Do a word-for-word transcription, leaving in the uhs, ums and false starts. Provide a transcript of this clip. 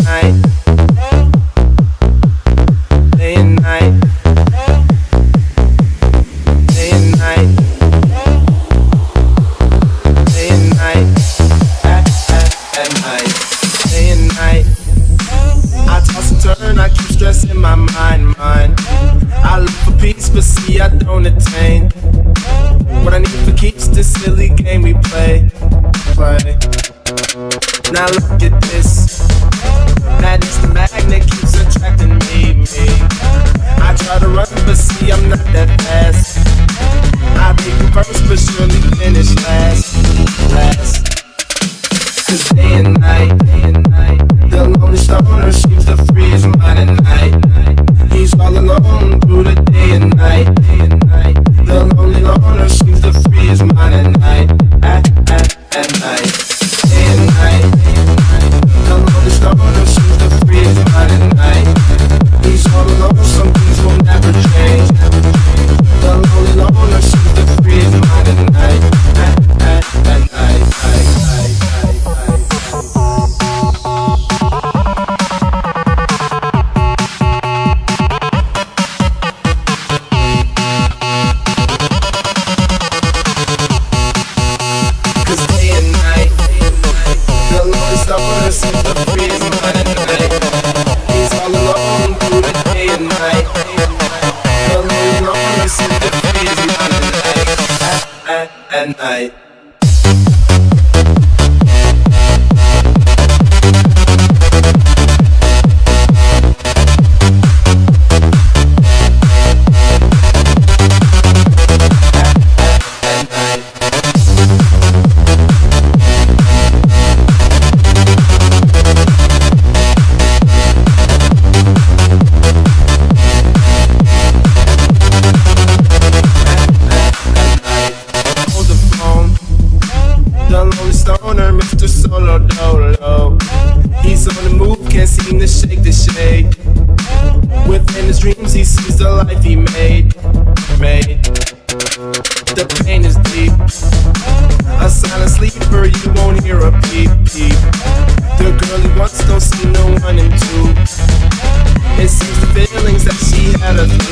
night, day and night, day and night, day and night, at, at, at night, day and night. I toss and turn, I keep stressing my mind, mind. I look for peace, but see I don't attain what I need for keeps this silly game we play, play. Now look at this, madness, the magnet keeps attracting me, me. I try to run, but see I'm not that fast. I make it first, but surely finish last, last. Cause day and night, day and night, the lonely stoner seems to free his mind at night. He's all alone through the day and night, day and night. The lonely loner seems to free his mind at night, at, at, at night, day and night, day and night. The lonely stoner seems to free his mind at night. He's all alone, some things will never change. The lonely loner seems to free his mind at night, at, at, at night, night, night, night, night. Seems to free his mind at night. He's all alone through the day and night. The lonely loner seems to free his mind at night, at, at, at night. Stoner, Mister Solo Dolo. He's on the move, can't seem to shake the shade. Within his dreams, he sees the life he made, made. The pain is deep. A silent sleeper, you won't hear a peep, peep. The girl he wants don't see no one in two. It seems the feelings that she had are